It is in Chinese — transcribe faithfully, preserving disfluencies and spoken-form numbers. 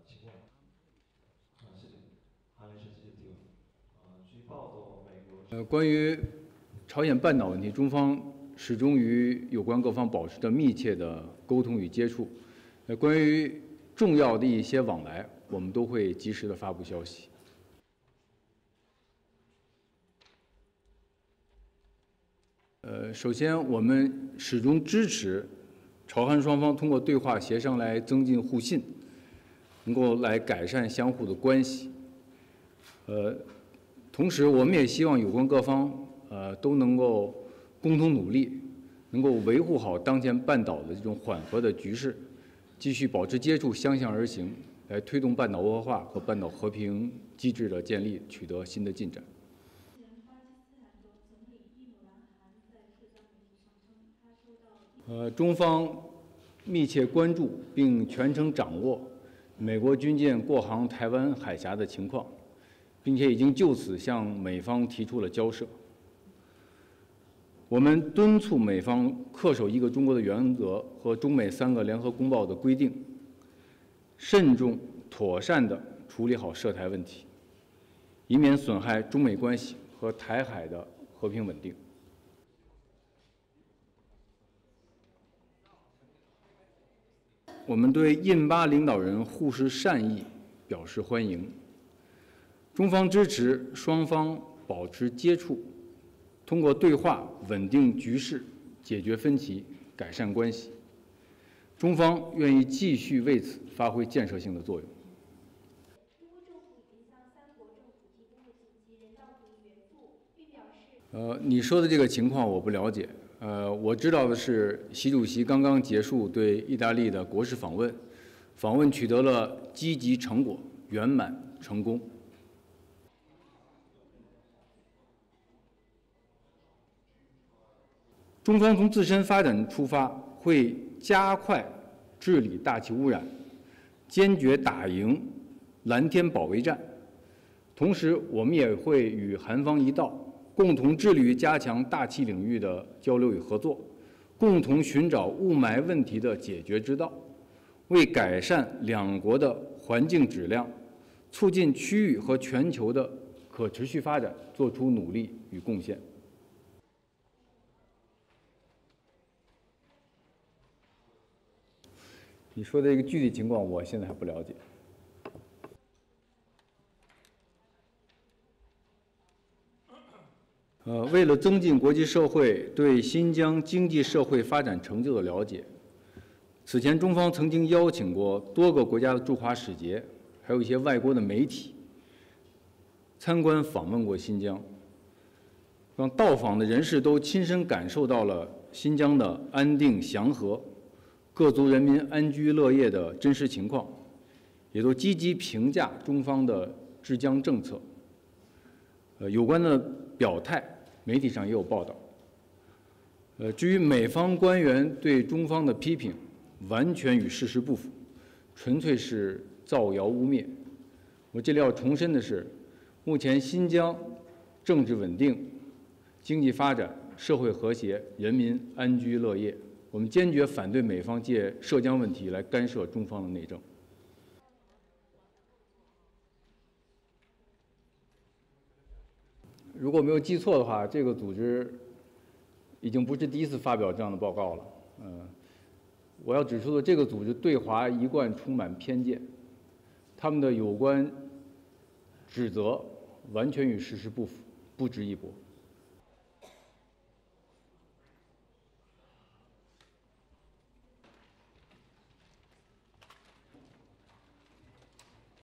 情况。啊，谢谢。还没是继续提问。啊，据报道，美国呃，关于朝鲜半岛问题，中方始终与有关各方保持着密切的沟通与接触。呃，关于重要的一些往来，我们都会及时的发布消息。呃，首先，我们始终支持朝韩双方通过对话协商来增进互信，能够来改善相互的关系。呃，同时，我们也希望有关各方呃都能够共同努力，能够维护好当前半岛的这种缓和的局势，继续保持接触，相向而行，来推动半岛欧化和半岛和平机制的建立取得新的进展。呃，中方密切关注并全程掌握美国军舰过航台湾海峡的情况，并且已经就此向美方提出了交涉。我们敦促美方恪守一个中国的原则和中美三个联合公报的规定，慎重妥善地处理好涉台问题，以免损害中美关系和台海的和平稳定。我们对印巴领导人互示善意表示欢迎。中方支持双方保持接触，通过对话稳定局势、解决分歧、改善关系。中方愿意继续为此发挥建设性的作用。呃，你说的这个情况我不了解。呃，我知道的是，习主席刚刚结束对意大利的国事访问，访问取得了积极成果，圆满成功。中方从自身发展出发，会加快治理大气污染，坚决打赢蓝天保卫战。同时，我们也会与韩方一道，共同致力于加强大气领域的交流与合作，共同寻找雾霾问题的解决之道，为改善两国的环境质量，促进区域和全球的可持续发展做出努力与贡献。你说的这个具体情况，我现在还不了解。呃，为了增进国际社会对新疆经济社会发展成就的了解，此前中方曾经邀请过多个国家的驻华使节，还有一些外国的媒体参观访问过新疆，让到访的人士都亲身感受到了新疆的安定祥和、各族人民安居乐业的真实情况，也都积极评价中方的治疆政策。呃，有关的表态，媒体上也有报道。呃，至于美方官员对中方的批评，完全与事实不符，纯粹是造谣污蔑。我这里要重申的是，目前新疆政治稳定、经济发展、社会和谐、人民安居乐业。我们坚决反对美方借涉疆问题来干涉中方的内政。如果没有记错的话，这个组织已经不是第一次发表这样的报告了。嗯，我要指出的，这个组织对华一贯充满偏见，他们的有关指责完全与事实不符，不值一驳。